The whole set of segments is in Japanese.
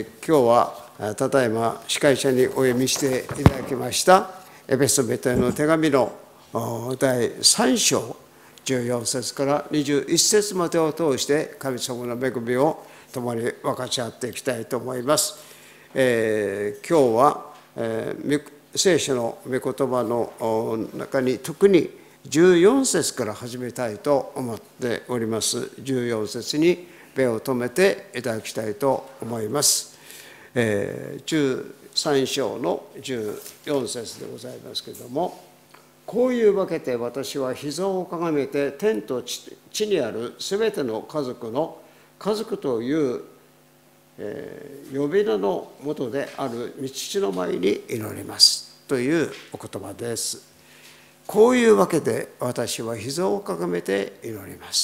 今日はただいま司会者にお読みしていただきましたエペソビトへの手紙の第3章14節から21節までを通して神様の恵みを共に分かち合っていきたいと思います。今日は聖書の御言葉の中に特に14節から始めたいと思っております。14節に目を留めていただきたいと思います。13章の14節でございますけれども、こういうわけで私は膝をかがめて天と地にあるすべての家族の家族という呼び名のもとである御父の前に祈りますというお言葉です。こういうわけで私は膝をかがめて祈ります。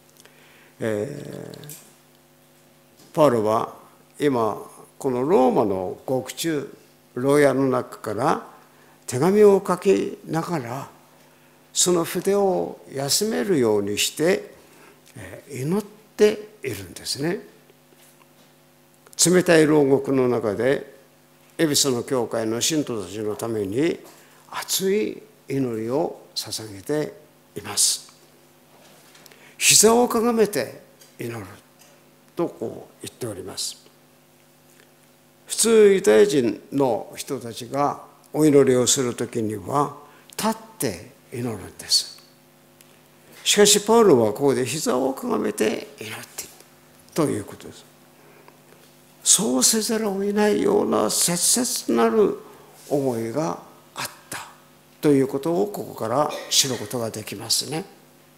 パウロは今このローマの獄中牢屋の中から手紙を書きながらその筆を休めるようにして祈っているんですね。冷たい牢獄の中でエペソの教会の信徒たちのために熱い祈りを捧げています。膝をかがめて祈るとこう言っております。普通ユダヤ人の人たちがお祈りをするときには立って祈るんです。しかしパウロはここで膝をかがめて祈っているということです。そうせざるを得ないような切々なる思いがあったということをここから知ることができますね。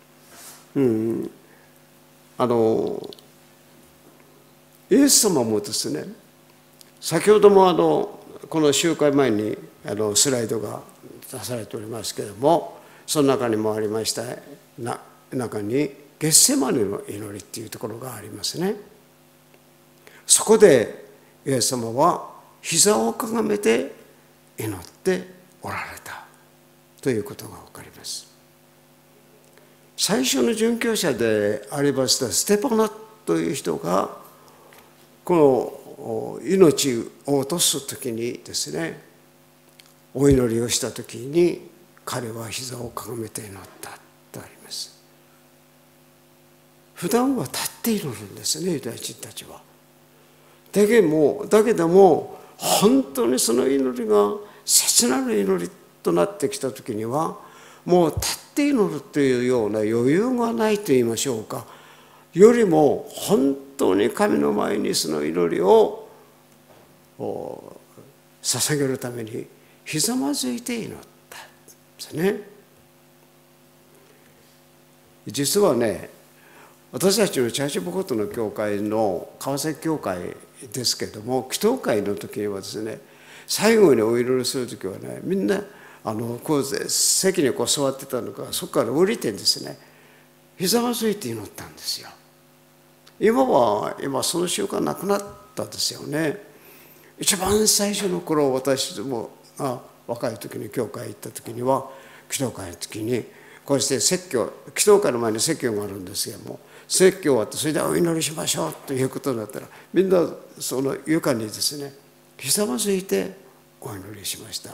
イエス様もですね、先ほどもこの集会前にスライドが出されておりますけれども、その中にもありました中にゲッセマネの祈りっていうところがありますね。そこでイエス様は膝をかがめて祈っておられたということが分かります。最初の殉教者でありましたステパナという人がこの命を落とす時にですね、お祈りをした時に彼は膝をかがめて祈ったとあります。普段は立って祈るんですね、ユダヤ人たちは。だけども本当にその祈りが切なる祈りとなってきた時にはもう立って祈るというような余裕がないと言いましょうか、よりも本当に神の前にその祈りを捧げるためにひざまずいて祈ったんですね。実はね、私たちのチャーチ・ボコットの教会の川崎教会ですけれども、祈祷会の時にはですね、最後にお祈りする時はね、みんなこう席にこう座ってたのか、そこから降りてですね、ひざまずいて祈ったんですよ。今その習慣なくなったですよね。一番最初の頃、私も若い時に教会行った時には、祈祷会の時にこうして説教、祈祷会の前に説教があるんですけども、説教終わってそれでお祈りしましょうということになったら、みんなその床にですねひざまずいてお祈りしました。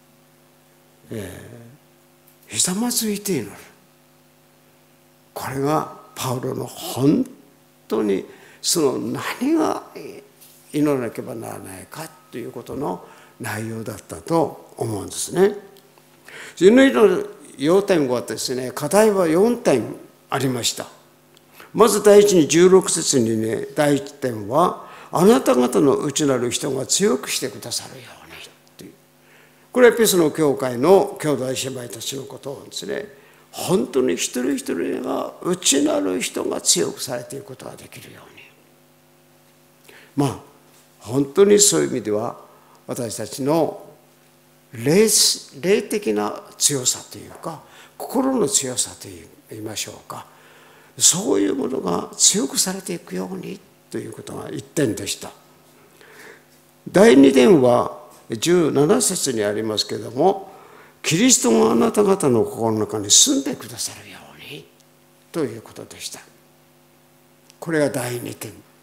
ひざまずいて祈る、これがパウロの本当にその何が祈らなければならないかということの内容だったと思うんですね。祈りの要点はですね、課題は4点ありました。まず第一に16節にね、第一点はあなた方の内なる人が強くしてくださるようにという、これはエペソの教会の兄弟姉妹たちのことをですね、本当に一人一人が内なる人が強くされていくことができるように、本当にそういう意味では私たちの霊的な強さというか、心の強さと言いましょうか、そういうものが強くされていくようにということが1点でした。第2点は17節にありますけれども、キリストがあなた方の心の中に住んでくださるようにということでした。これが第2点。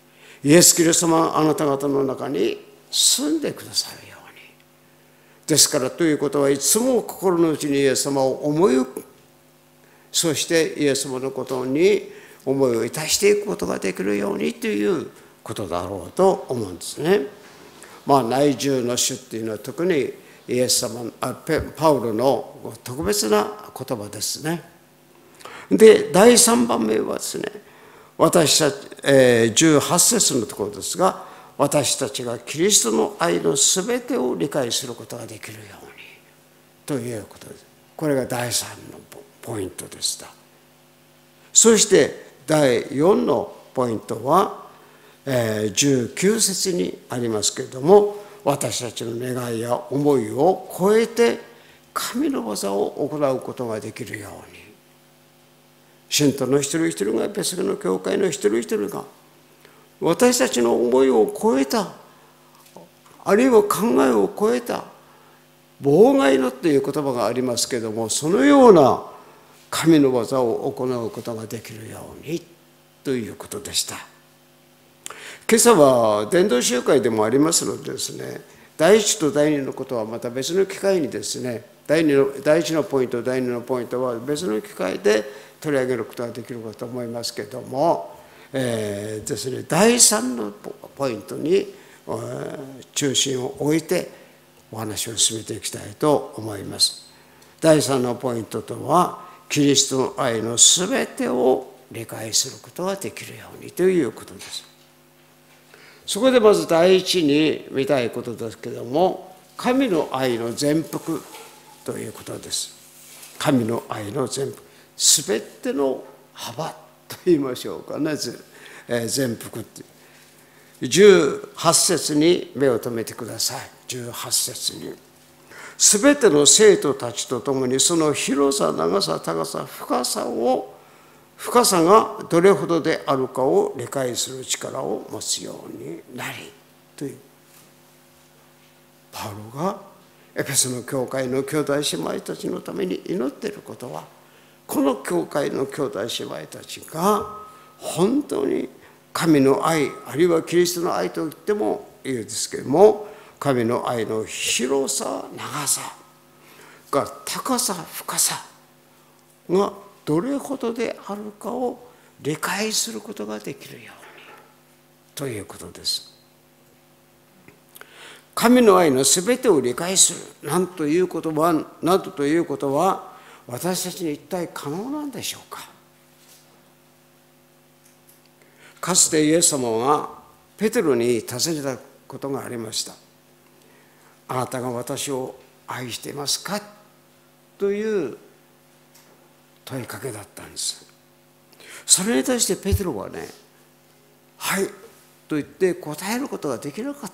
イエス・キリストがあなた方の中に住んでくださるように。ですからということはいつも心の内にイエス様を思い、そしてイエス様のことに思いをいたしていくことができるようにということだろうと思うんですね。内住の主っていうのは特にイエス様、パウロの特別な言葉ですね。で、第3番目はですね、私たち、18節のところですが、私たちがキリストの愛のすべてを理解することができるようにということです。これが第3のポイントでした。そして第4のポイントは、19節にありますけれども、私たちの願いや思いを超えて神の技を行うことができるように。信徒の一人一人が、エペソの教会の一人一人が私たちの思いを超えた、あるいは考えを超えた妨害のという言葉がありますけれども、そのような神の技を行うことができるようにということでした。今朝は伝道集会でもありますのでですね、第一と第二のことはまた別の機会にですね、第一のポイント、第二のポイントは別の機会で取り上げることができるかと思いますけれども、ですね、第3のポイントに中心を置いてお話を進めていきたいと思います。第3のポイントとは、キリストの愛のすべてを理解することができるようにということです。そこでまず第一に見たいことですけれども、神の愛の全幅ということです。神の愛の全幅、すべての幅と言いましょうかね、全幅って。18節に目を留めてください。18節に。すべての生徒たちと共にその広さ、長さ、高さ、深さがどれほどであるかを理解する力を持つようになりという。パウロがエペソの教会の兄弟姉妹たちのために祈っていることは、この教会の兄弟姉妹たちが本当に神の愛、あるいはキリストの愛と言ってもいいですけれども、神の愛の広さ、長さが高さ、深さがどれほどであるかを理解することができるようにということです。神の愛のすべてを理解するなどということは私たちに一体可能なんでしょうか。かつてイエス様がペテロに尋ねたことがありました。あなたが私を愛していますかという問いかけだったんです。それに対してペテロはね、はいと言って答えることができなかった。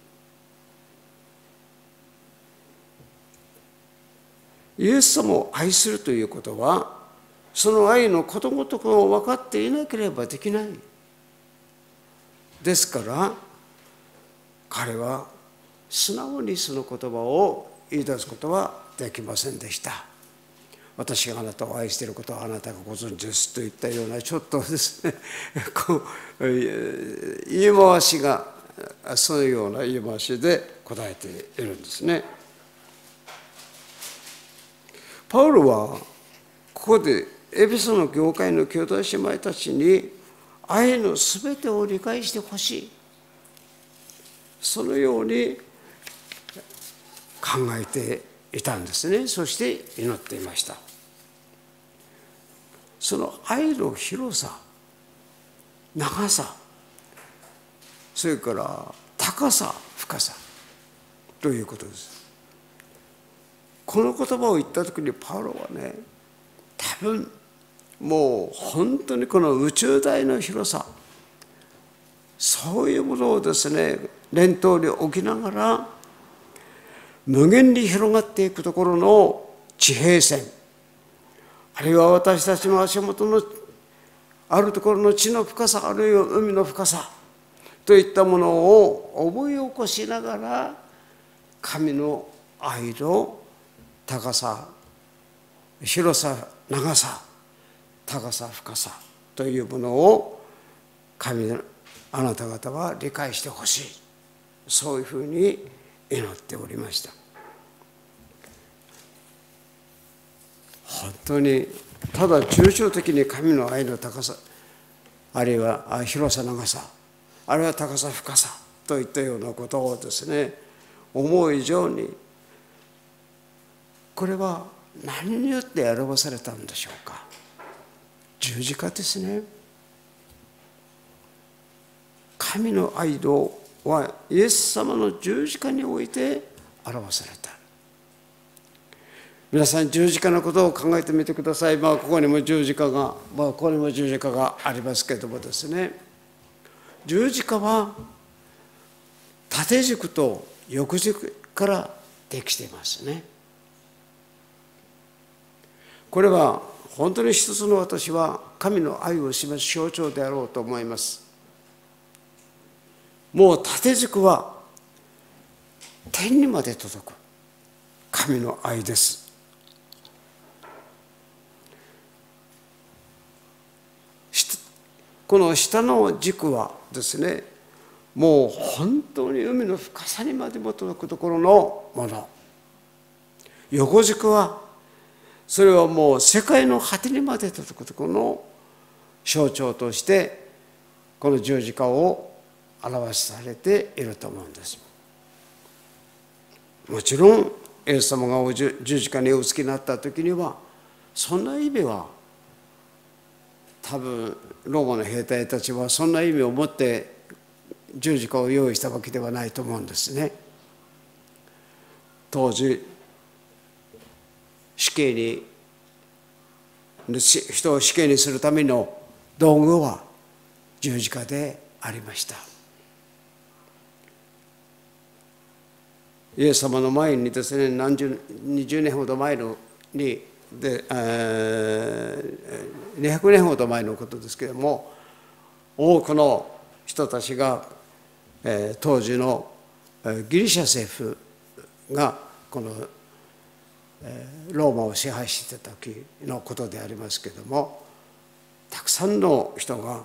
イエス様を愛するということは、その愛のことごとくを分かっていなければできない。ですから彼は素直にその言葉を言い出すことはできませんでした。私があなたを愛していることはあなたがご存知ですといったようなちょっとですね言い回しが、そういうような言い回しで答えているんですね。パウロはここでエペソの教会の兄弟姉妹たちに愛のすべてを理解してほしい、そのように考えていたんですね。そして祈っていました。その愛の広さ、長さ、それから高さ、深さということです。この言葉を言った時にパウロはね、多分もう本当にこの宇宙大の広さ、そういうものをですね念頭に置きながら、無限に広がっていくところの地平線、あるいは私たちの足元のあるところの地の深さ、あるいは海の深さといったものを思い起こしながら、神の愛の高さ、広さ、長さ、高さ、深さというものを神のあなた方は理解してほしい、そういうふうに祈っておりました。本当にただ抽象的に神の愛の高さ、あるいは広さ長さ、あるいは高さ深さといったようなことをですね、思う以上に、これは何によって表されたんでしょうか。十字架ですね。神の愛はイエス様の十字架において表された。皆さん、十字架のことを考えてみてください。ここにも十字架が、ここにも十字架がありますけれどもですね、十字架は縦軸と横軸からできていますね。これは本当に一つの、私は神の愛を示す象徴であろうと思います。もう縦軸は天にまで届く神の愛です。この下の軸はですね、もう本当に海の深さにまでも届くところのもの。横軸はそれはもう世界の果てにまで届くところの象徴として、この十字架を表されていると思うんです。もちろんイエス様が十字架にお付きになった時には、そんな意味は多分ローマの兵隊たちはそんな意味を持って十字架を用意したわけではないと思うんですね。当時人を死刑にするための道具は十字架でありました。イエス様の前にですね、20年ほど前のにで、200年ほど前のことですけれども、多くの人たちが、当時のギリシャ政府がこのローマを支配していた時のことでありますけれども、たくさんの人が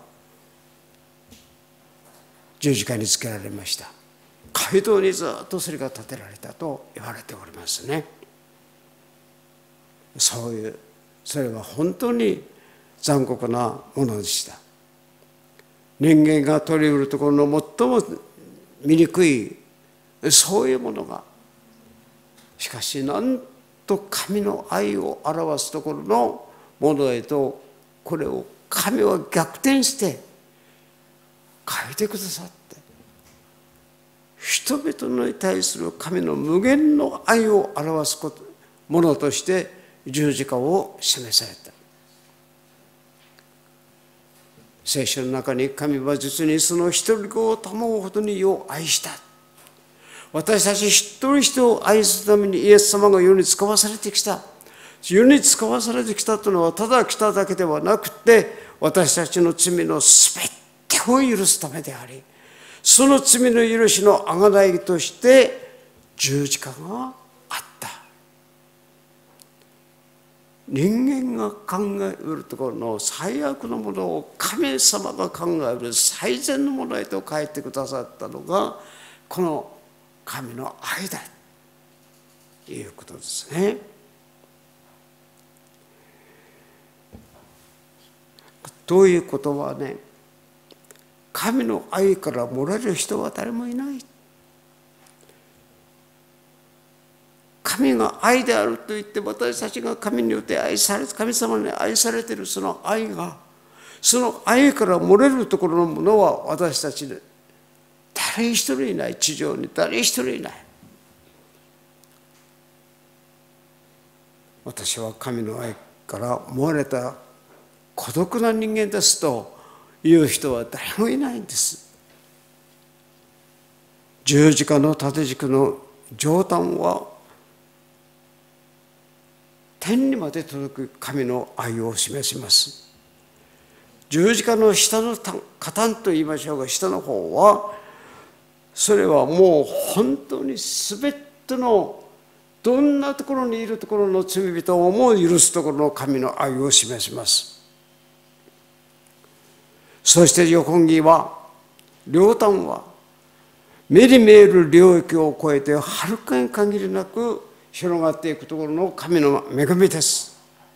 十字架につけられました。街道にずっとそれが立てられたと言われておりますね。それは本当に残酷なものでした。人間が取り得るところの最も醜い、そういうものが、しかしなんと神の愛を表すところのものへと、これを神は逆転して変えてくださって、人々に対する神の無限の愛を表すものとして十字架を示された。聖書の中に、神は実にその一人子を賜うほどに世を愛した。私たち一人一人を愛するためにイエス様が世に使わされてきた。世に使わされてきたというのは、ただ来ただけではなくて、私たちの罪のすべてを許すためであり、その罪の許しの贖いとして十字架があった。人間が考えるところの最悪のものを神様が考える最善のものへと変えてくださったのが、この神の愛だということですね。ということはね、神の愛から漏れる人は誰もいない。神が愛であると言って、私たちが神によって愛され、神様に愛されているその愛が、その愛から漏れるところのものは私たちで誰一人いない。地上に誰一人いない。私は神の愛から漏れた孤独な人間ですという人は誰もいないんです。十字架の縦軸の上端は天にまで届く神の愛を示します。十字架の下の下端と言いましょうが、下の方は、それはもう本当に全てのどんなところにいるところの罪人をも許すところの神の愛を示します。そして横木は両端は目に見える領域を超えてはるかに限りなく広がっていくところの神の恵みです。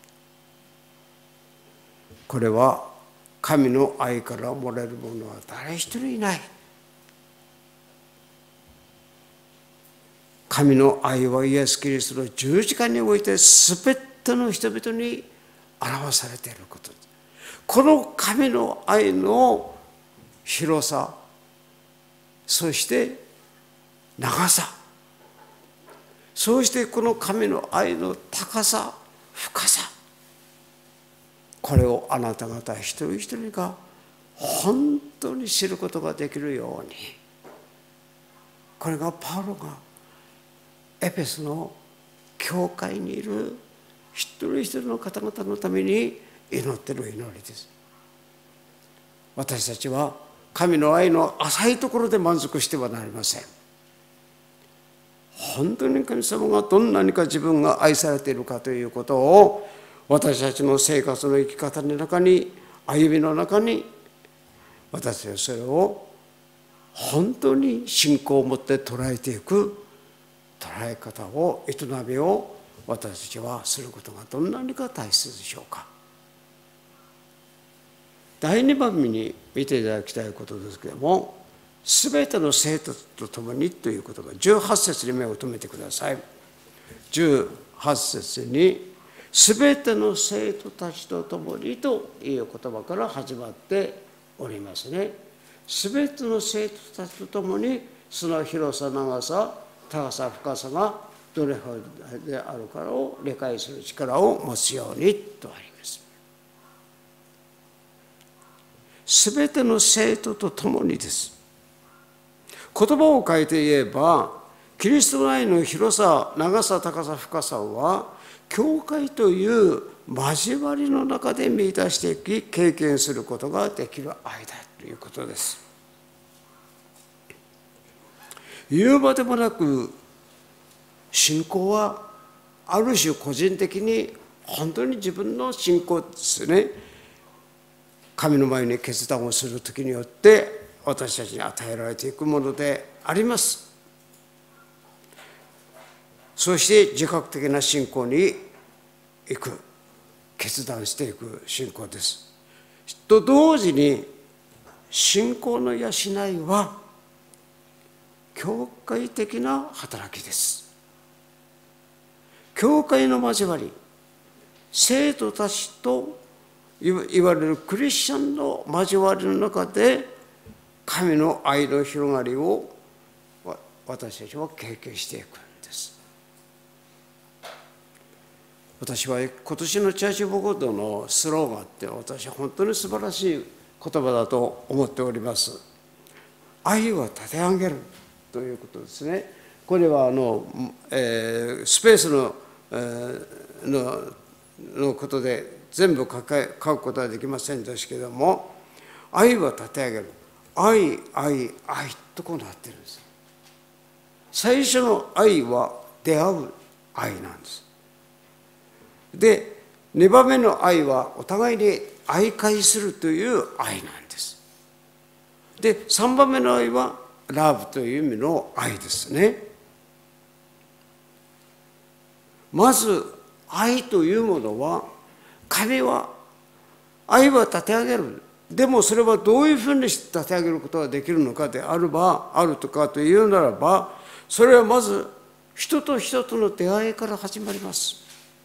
これは神の愛から漏れるものは誰一人いない。神の愛はイエス・キリストの十字架において全ての人々に表されていることです。この神の愛の広さ、そして長さ、そしてこの神の愛の高さ、深さ、これをあなた方一人一人が本当に知ることができるように、これがパウロがエペソの教会にいる一人一人の方々のために祈っている祈りです。私たちは神の愛の浅いところで満足してはなりません。本当に神様がどんなにか自分が愛されているかということを私たちの生活の生き方の中に、歩みの中に、私はそれを本当に信仰を持って捉えていく捉え方を、営みを私たちはすることがどんなにか大切でしょうか。第2番目に見ていただきたいことですけれども、すべての生徒と共にということが18節に目を留めてください。18節にすべての生徒たちと共にという言葉から始まっておりますね。すべての生徒たちと共にその広さ、長さ、高さ、深さがどれほどであるかを理解する力を持つようにとあります。すべての生徒と共にです。言葉を変えて言えば、キリストの愛の広さ、長さ、高さ、深さは教会という交わりの中で見出していき、経験することができる愛だということです。言うまでもなく、信仰はある種個人的に本当に自分の信仰ですね。神の前に決断をする時によって私たちに与えられていくものであります。そして自覚的な信仰に行く、決断していく信仰です。と同時に信仰の養いは教会的な働きです。教会の交わり、生徒たちといわれるクリスチャンの交わりの中で神の愛の広がりを私たちは経験していくんです。私は今年のチャーチボゴードのスローガンって私は本当に素晴らしい言葉だと思っております。愛は立て上げるということですね。これはスペースのことで全部書くことはできませんでしたけれども、愛は立て上げる。愛、愛、愛とこうなっているんです。最初の愛は出会う愛なんです。で、2番目の愛はお互いに愛会するという愛なんです。で、3番目の愛はラブという意味の愛ですね。まず愛というものは、神は愛は立て上げる。でもそれはどういうふうにして立て上げることができるのかであるとかというならば、それはまず人と人との出会いから始まります。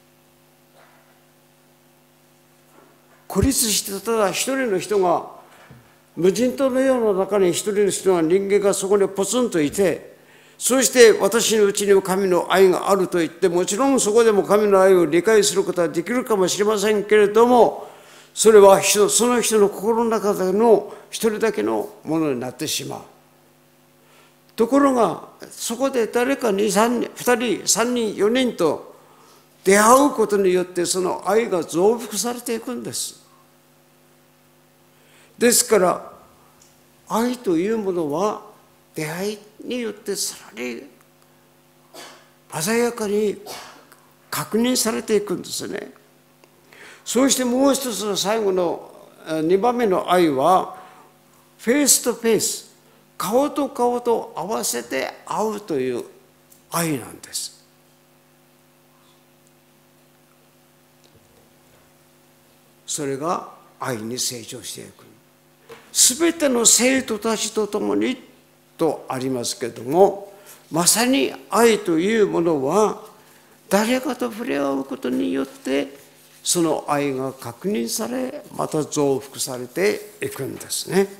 孤立してただ一人の人が、無人島のような中に一人の人が、人間がそこにポツンといて、そして私のうちにも神の愛があると言って、もちろんそこでも神の愛を理解することはできるかもしれませんけれども、それはその人の心の中での一人だけのものになってしまう。ところがそこで誰か2、3人、2人、3人、4人と出会うことによって、その愛が増幅されていくんです。ですから愛というものは出会いによってさらに鮮やかに確認されていくんですね。そうしてもう一つの最後の2番目の愛はフェイスとフェイス、 顔と顔と合わせて会うという愛なんです。それが愛に成長していく。すべての生徒たちと共にとありますけれども、まさに愛というものは誰かと触れ合うことによってその愛が確認され、また増幅されていくんですね。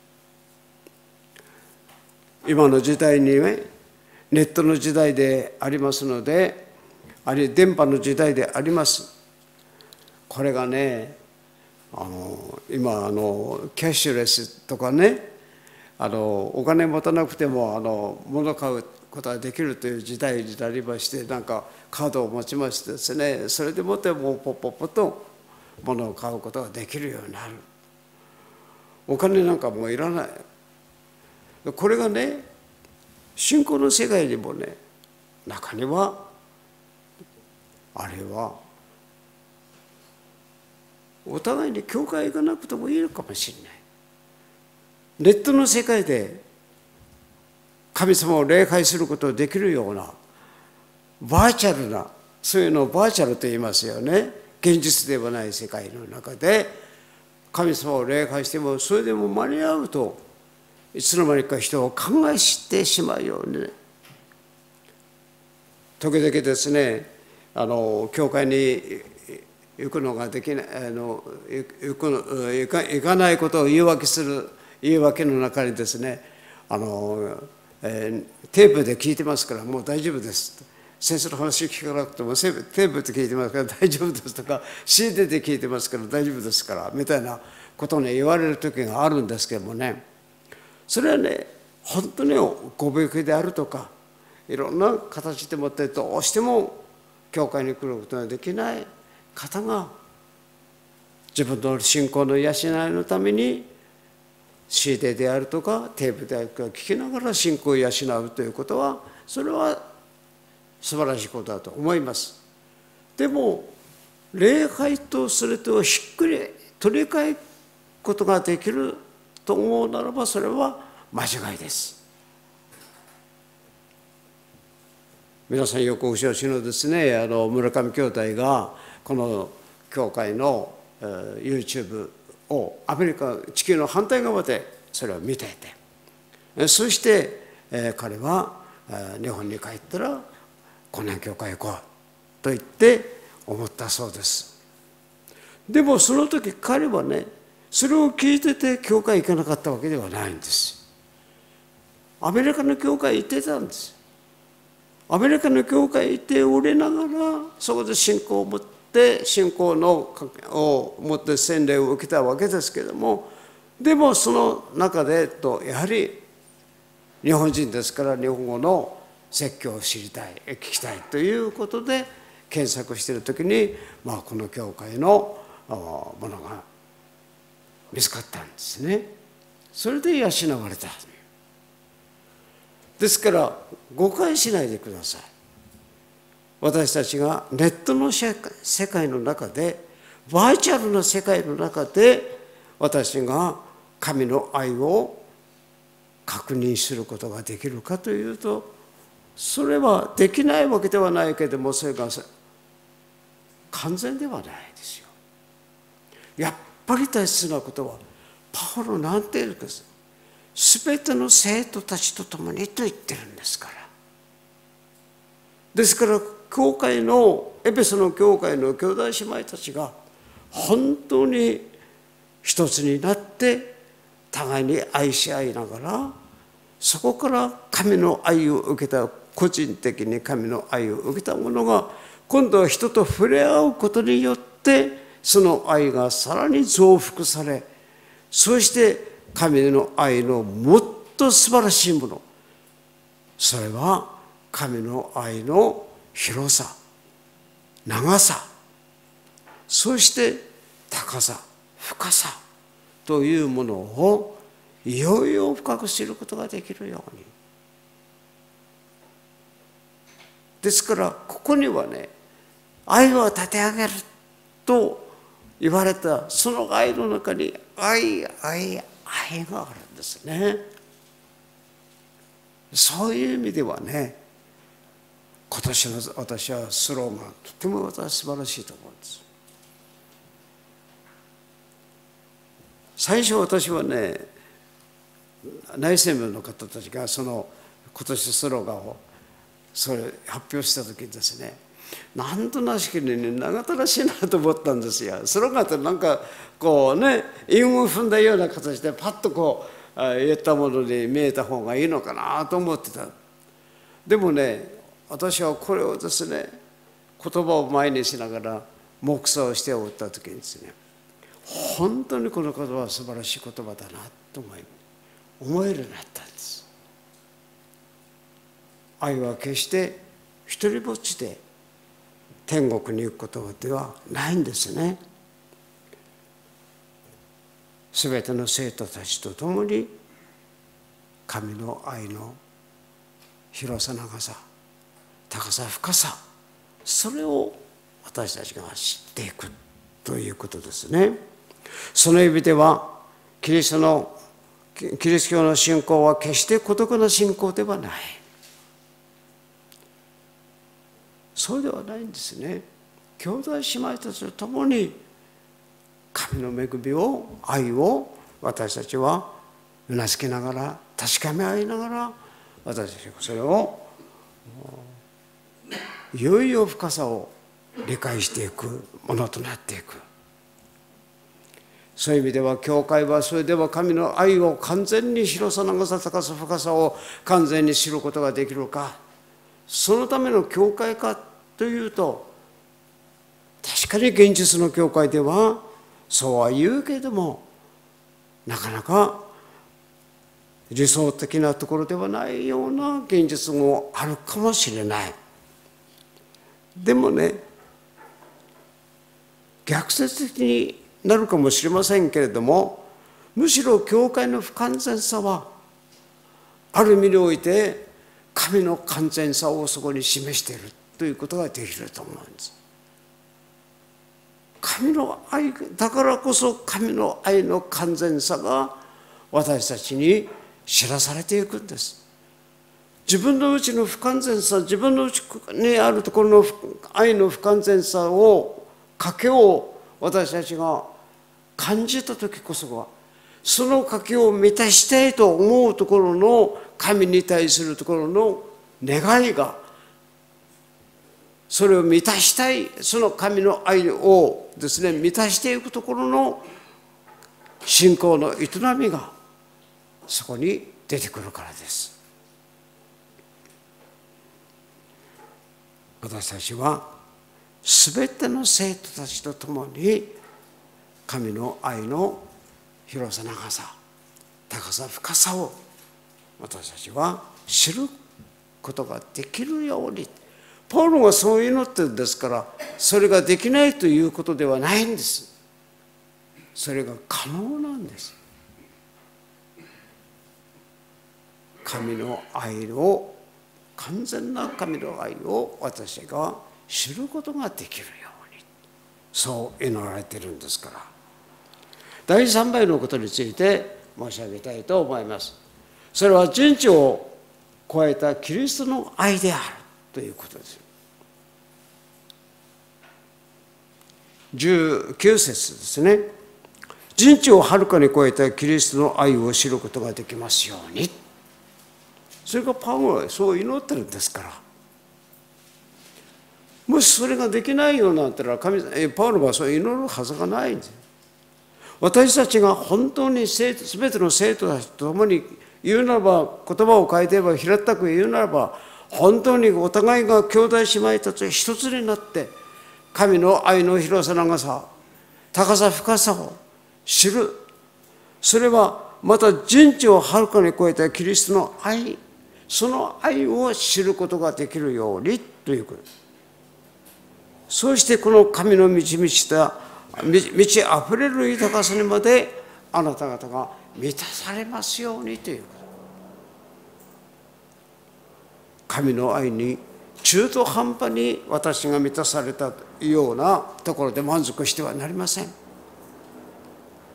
今の時代にね、ネットの時代でありますので、あるいは電波の時代であります。これがね、今キャッシュレスとかね、お金持たなくても物を買うことができるという時代になりまして、なんかカードを持ちましてですね、それでもってもうポッポッポと物を買うことができるようになる。お金なんかもういらない。これがね、信仰の世界にもね、中にはあれはお互いに教会行かなくてもいいのかもしれない。ネットの世界で神様を礼拝することができるようなバーチャルな、そういうのをバーチャルと言いますよね。現実ではない世界の中で神様を礼拝しても、それでも間に合うといつの間にか人を考えしてしまうようにね。時々ですね、教会に行くのができない、行かないことを言い訳する言い訳の中にですね、テープで聞いてますからもう大丈夫ですと、先生の話聞かなくてもテープで聞いてますから大丈夫ですとか、 CD で聞いてますから大丈夫ですからみたいなことをね言われる時があるんですけどもね、それはね本当にご病気であるとかいろんな形でもってどうしても教会に来ることができない方が自分の信仰の養いのために CD であるとかテープであるとか聞きながら信仰を養うということは、それは素晴らしいことだと思います。でも礼拝とそれとひっくり取り替えることができると思うならば、それは間違いです。皆さんよくお承知のですね、村上兄弟がこの教会の YouTube をアメリカ地球の反対側でそれを見ていて、そして彼は日本に帰ったらこの教会へ行こうと言って思ったそうです。でもその時彼はね、それを聞いてて教会行かなかったわけではないんです。アメリカの教会行ってたんです。アメリカの教会行っておりながら、そこで信仰を持って信仰を持って洗礼を受けたわけですけれども、でもその中でやはり日本人ですから日本語の説教を知りたい、聞きたいということで検索している時に、この教会のものが見つかったんですね。それで養われた。ですから誤解しないでください。私たちがネットの世界の中で、バーチャルな世界の中で私が神の愛を確認することができるかというと、それはできないわけではないけれども、それが完全ではないですよ。やっぱり大切なことは、パウロなんて言うんですか、すべての生徒たちと共にと言ってるんですから。ですから教会のエペソの教会の兄弟姉妹たちが本当に一つになって互いに愛し合いながら、そこから神の愛を受けた、個人的に神の愛を受けた者が今度は人と触れ合うことによって、その愛がさらに増幅され、そして神の愛のもっと素晴らしいもの、それは神の愛の広さ、長さ、そして高さ、深さというものをいよいよ深く知ることができるように。ですからここにはね、愛を立て上げると言われたその愛の中に愛があるんですね。 そういう意味ではね、今年の私はスローガン、とても私素晴らしいと思うんです。最初私はね、内政部の方たちがその今年スローガンをそれ発表した時にですね、なんとなしきにね、長ったらしいなと思ったんですよ。スローガンってなんかこうね、韻を踏んだような形でパッとこう言ったものに見えた方がいいのかなと思ってた。でもね、私はこれをですね、言葉を前にしながら黙想しておった時にですね、本当にこの言葉は素晴らしい言葉だなと思えるようになったんです。愛は決して一人ぼっちで天国に行くことではないんですね。すべての生徒たちと共に神の愛の広さ、長さ、高さ、深さ、それを私たちが知っていくということですね。その意味ではキリスト教の信仰は決して孤独な信仰ではない。そうではないんですね。兄弟姉妹たちと共に神の恵みを、愛を私たちはうなずきながら、確かめ合いながら、私たちはそれをいよいよ深さを理解していくものとなっていく。そういう意味では教会はそれでは神の愛を完全に広さ、長さ、高さ、深さを完全に知ることができるか。そのための教会かというと、確かに現実の教会ではそうは言うけれども、なかなか理想的なところではないような現実もあるかもしれない。でもね、逆説的になるかもしれませんけれども、むしろ教会の不完全さはある意味において神の完全さをそこに示しているということができると思うんです。神の愛だからこそ、神の愛の完全さが私たちに知らされていくんです。自分のうちの不完全さ、自分のうちにあるところの愛の不完全さを、賭けを私たちが感じた時こそが、その賭けを満たしたいと思うところの神に対するところの願いが、それを満たしたい、その神の愛をですね、満たしていくところの信仰の営みがそこに出てくるからです。私たちはすべての生徒たちと共に神の愛の広さ、長さ、高さ、深さを私たちは知ることができるように。パウロがそう祈ってるんですから、それができないということではないんです。それが可能なんです。神の愛を、完全な神の愛を私が知ることができるように、そう祈られているんですから。第3番のことについて申し上げたいと思います。それは人知を超えたキリストの愛であるということです。19節ですね。人知をはるかに超えたキリストの愛を知ることができますように。それがパウロはそう祈ってるんですから。もしそれができないようになったら、パウロはそう祈るはずがないんです。私たちが本当に全ての生徒たちと共に言うならば、言葉を変えていれば、平たく言うならば、本当にお互いが兄弟姉妹たち一つになって神の愛の広さ、長さ、高さ、深さを知る。それはまた人知をはるかに超えたキリストの愛、その愛を知ることができるようにということ。そうしてこの神の満ちあふれる豊かさにまであなた方が満たされますようにということ。神の愛に中途半端に私が満たされたようなところで満足してはなりません。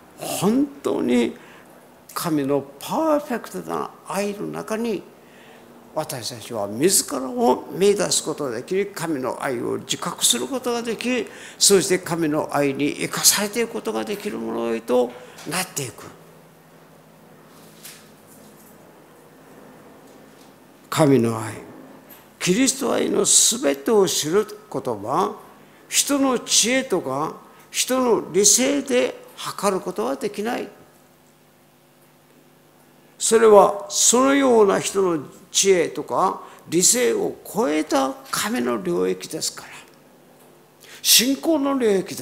本当に神のパーフェクトな愛の中に私たちは自らを見出すことができ、神の愛を自覚することができ、そして神の愛に生かされていくことができるものへとなっていく。神の愛、キリスト愛のすべてを知ることは、人の知恵とか人の理性で測ることはできない。それはそのような人の知恵とか理性を超えた神の領域ですから、信仰の領域です。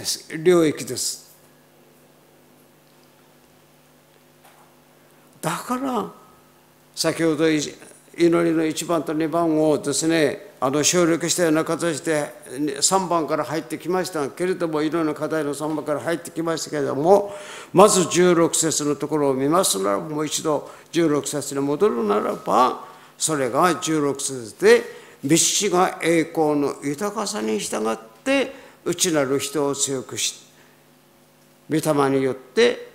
だから先ほど祈りの1番と2番をですね、省略したような形で3番から入ってきましたけれども、祈りの課題の3番から入ってきましたけれども、まず16節のところを見ますならば、もう一度16節に戻るならば、それが16節で、道師が栄光の豊かさに従って内なる人を強くし、御霊によって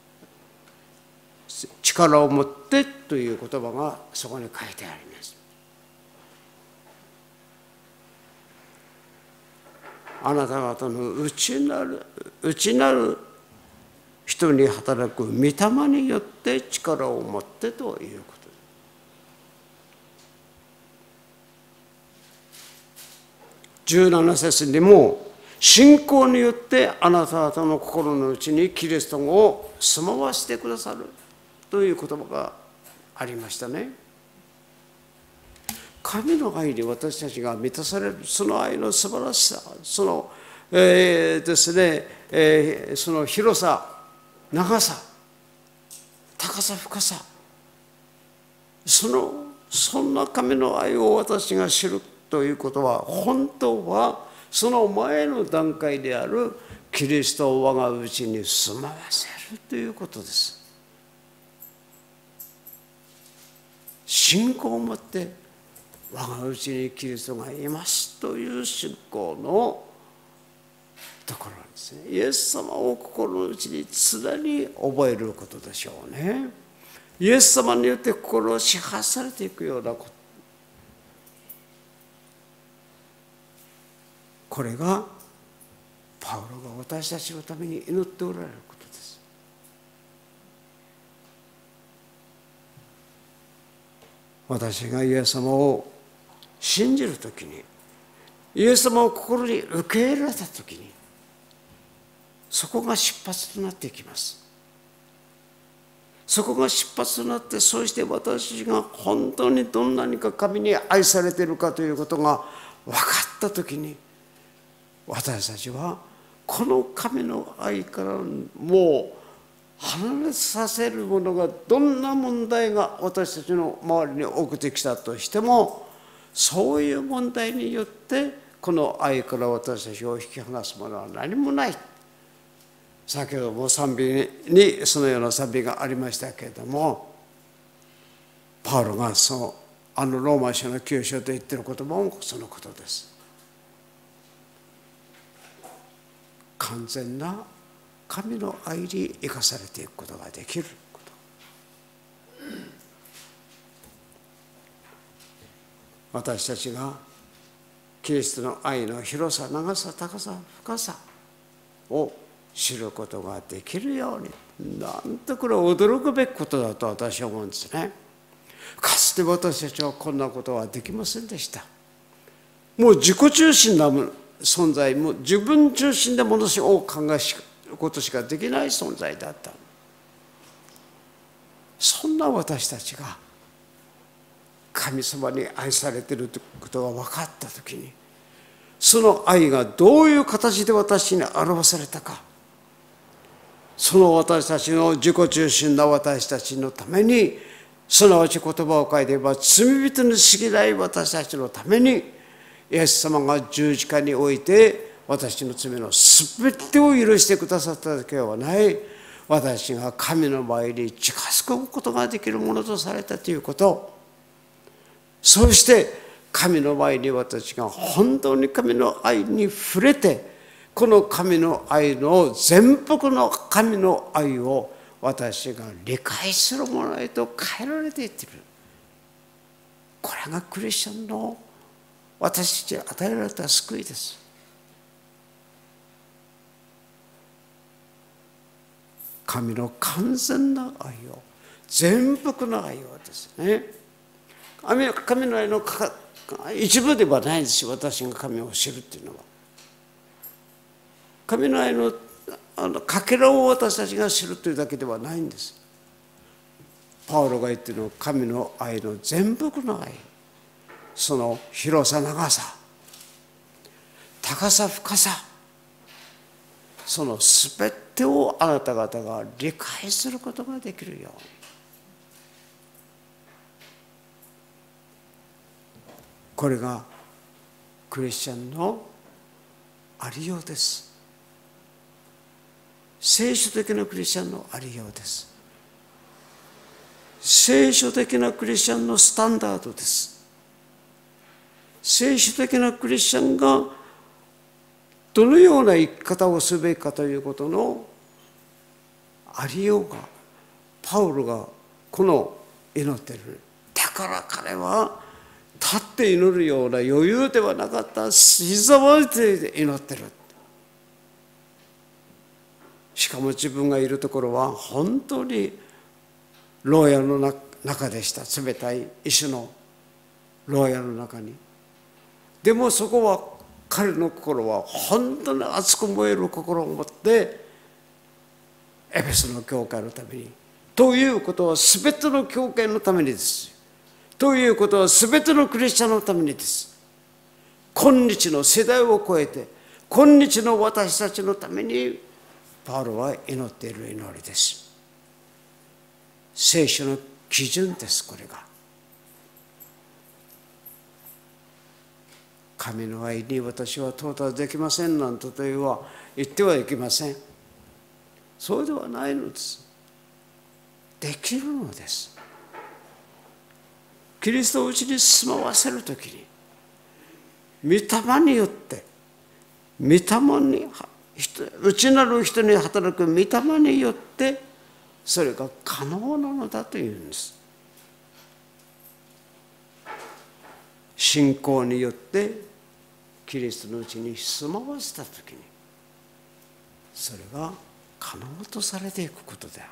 力を持ってという言葉がそこに書いてあります。あなた方の内なる人に働く御霊によって力を持ってということです。17節にも、信仰によってあなた方の心の内にキリストを住まわせてくださるという言葉がありましたね。神の愛に私たちが満たされる、その愛の素晴らしさ、その、ですね、その広さ、長さ、高さ、深さ、そんな神の愛を私が知るということは、本当はその前の段階であるキリストを我が内に住まわせるということです。信仰を持って我が内にキリストがいますという信仰のところですね。イエス様を心の内に常に覚えることでしょうね。イエス様によって心を支配されていくようなこと、これがパウロが私たちのために祈っておられることです。私がイエス様を信じるときに、イエス様を心に受け入れたときに、そこが出発となっていきます。そこが出発となって、そして私が本当にどんなにか神に愛されているかということが分かったときに、私たちはこの神の愛からもう離れさせるものが、どんな問題が私たちの周りに起きてきたとしても、そういう問題によってこの愛から私たちを引き離すものは何もない。先ほども賛美にそのような賛美がありましたけれども、パウロがローマ書の9章で言っている言葉もそのことです。完全な神の愛に生かされていくことができること。私たちがキリストの愛の広さ、長さ、高さ、深さを知ることができるように、なんとこれは驚くべきことだと私は思うんですね。かつて私たちはこんなことはできませんでした。もう自己中心な存在、もう自分中心でものを考えることしかできない存在だった。そんな私たちが神様に愛されているということが分かったときに、その愛がどういう形で私に表されたか、その私たちの自己中心な私たちのために、すなわち言葉を書いていれば罪人に過ぎない私たちのために、イエス様が十字架において私の罪のすべてを許してくださっただけではない、私が神の前に近づくことができるものとされたということ、そして神の前に私が本当に神の愛に触れて、この神の愛の全幅の神の愛を私が理解するものへと変えられていっている。 これがクリスチャンの私たちに与えられた救いです。神の完全な愛を、全幅の愛をですね。神の愛の一部ではないですよ、私が神を知るっていうのは。神の愛のかけらを私たちが知るというだけではないんです。パウロが言っているのは神の愛の全幅の愛、その広さ、長さ、高さ、深さ、そのすべてをあなた方が理解することができるように、これがクリスチャンのありようです。聖書的なクリスチャンのありようです。聖書的なクリスチャンのスタンダードです。聖書的なクリスチャンがどのような生き方をすべきかということのありようが、パウロがこの祈っている。だから彼は立って祈るような余裕ではなかった。膝を当てて祈ってる。しかも自分がいるところは本当に牢屋の中でした。冷たい石の牢屋の中に。でもそこは彼の心は本当に熱く燃える心を持ってエペソの教会のために、ということは全ての教会のためにです。ということは全てのクリスチャンのためにです。今日の世代を超えて、今日の私たちのためにパウロは祈っている祈りです。聖書の基準です。これが神の愛に私は到達できませんなんて言ってはいけません。そうではないのです。できるのです。キリストをうちに住まわせるときに、御霊によって、御霊に内なる人に働く御霊によってそれが可能なのだというんです。信仰によってキリストのうちに住まわせたときにそれが可能とされていくことである。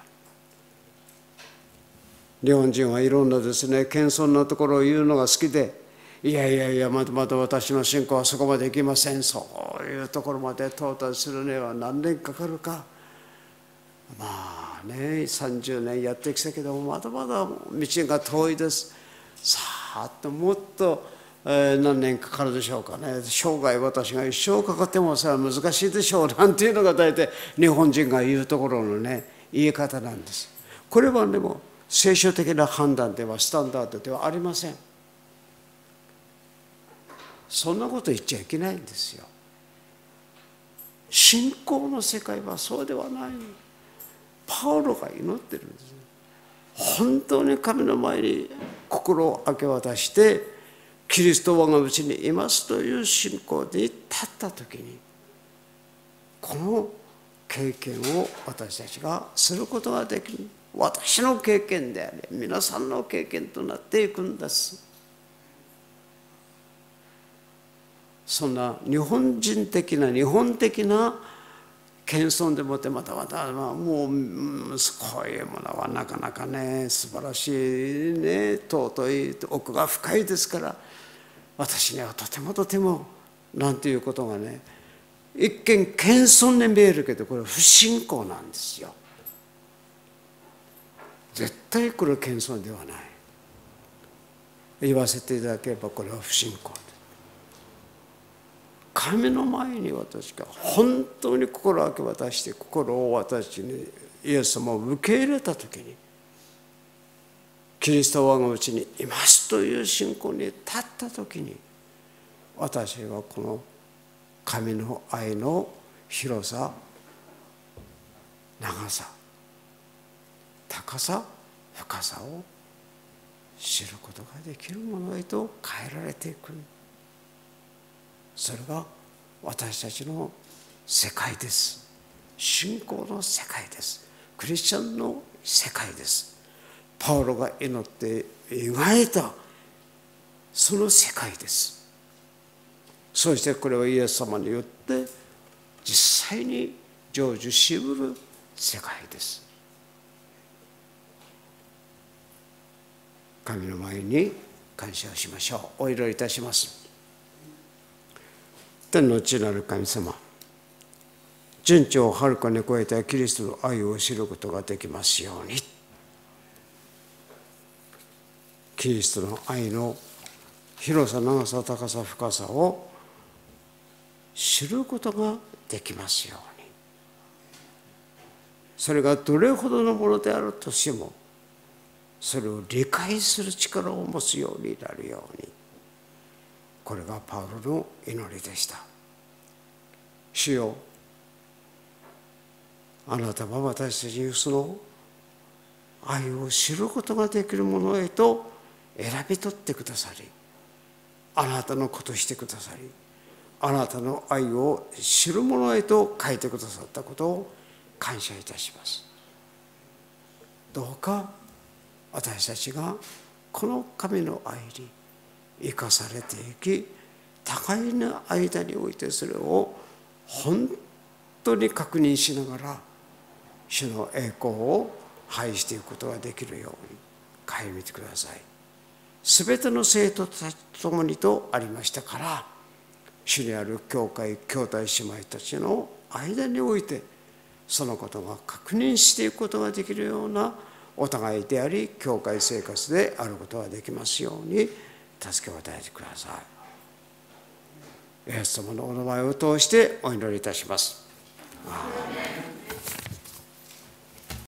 日本人はいろんなですね、謙遜なところを言うのが好きで、いやいやいや、まだまだ私の信仰はそこまでいきません。そういうところまで到達するには何年かかるか。まあね、30年やってきたけどまだまだ道が遠いです。さあともっと、何年かかるでしょうかね。生涯私が一生かかってもそれは難しいでしょうなんていうのが大体日本人が言うところのね、言い方なんです。これはでも聖書的な判断ではスタンダードではありません。そんなこと言っちゃいけないんですよ。信仰の世界はそうではない。パウロが祈ってるんです。本当に神の前に心を明け渡してキリストは我がうちにいますという信仰に立った時に、この経験を私たちがすることができる。私の経験であり皆さんの経験となっていくんです。そんな日本的な謙遜でもってまたまたもうこういうものはなかなかね、素晴らしいね、尊い奥が深いですから、私にはとてもなんていうことがね、一見謙遜に見えるけどこれ不信仰なんですよ。絶対これは謙遜ではない。言わせていただければこれは不信仰です。神の前に私が本当に心を明け渡して心を私にイエス様を受け入れた時に、キリストは我がうちにいますという信仰に立った時に、私はこの神の愛の広さ、長さ、高さ、深さを知ることができるものへと変えられていく。それが私たちの世界です。信仰の世界です。クリスチャンの世界です。パウロが祈って描いたその世界です。そしてこれはイエス様によって実際に成就しうる世界です。神の前に感謝をしましょう。お祈りいたします。天の父なる神様、人知をはるかに超えたキリストの愛を知ることができますように。キリストの愛の広さ、長さ、高さ、深さを知ることができますように。それがどれほどのものであるとしても、それを理解する力を持つようになるように。これがパウロの祈りでした。主よ、あなたは私たちにその愛を知ることができるものへと選び取ってくださり、あなたの子としてくださり、あなたの愛を知るものへと変えてくださったことを感謝いたします。どうか私たちがこの神の愛に生かされていき、互いの間においてそれを本当に確認しながら主の栄光を拝していくことができるように顧みてください。すべての生徒たちと共にとありましたから、主にある教会兄弟姉妹たちの間においてそのことが確認していくことができるようなお互いであり教会生活であることができますように助けを与えてください。イエス様のお名前を通してお祈りいたします。アーメン。